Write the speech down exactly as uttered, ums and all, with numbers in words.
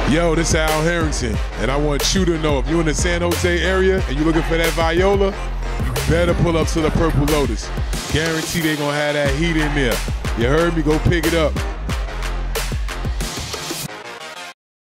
Yo, this is Al Harrington, and I want you to know if you're in the San Jose area and you're looking for that Viola, you better pull up to the Purple Lotus. Guarantee they gonna have that heat in there. You heard me? Go pick it up.